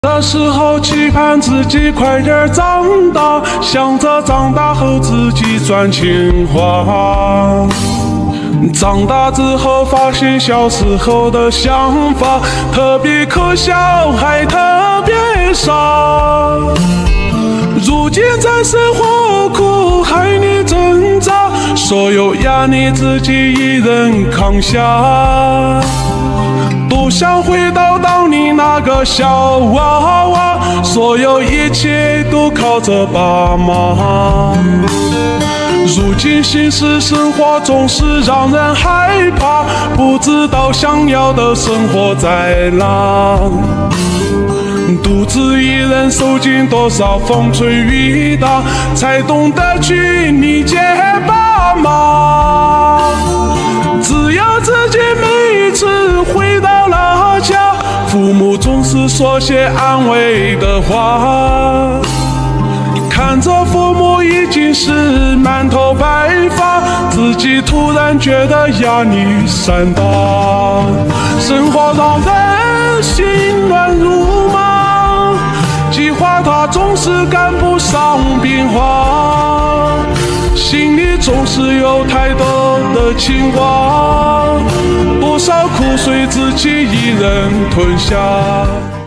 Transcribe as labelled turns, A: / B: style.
A: 那时候期盼自己快点长大，想着长大后自己赚钱花。长大之后发现小时候的想法特别可笑，还特别傻。如今在生活苦海里挣扎，所有压力自己一人扛下。不想回到当你那个小娃娃，所有一切都靠着爸妈。如今现实生活总是让人害怕，不知道想要的生活在哪。独自一人受尽多少风吹雨打，才懂得去理解爸妈。只要自己每一次回到老家，父母总是说些安慰的话。看着父母已经是满头白发，自己突然觉得压力山大，生活让人心乱如麻，计划它总是赶不上变化，心里总是有太多的牵挂，不少苦水自己一人吞下。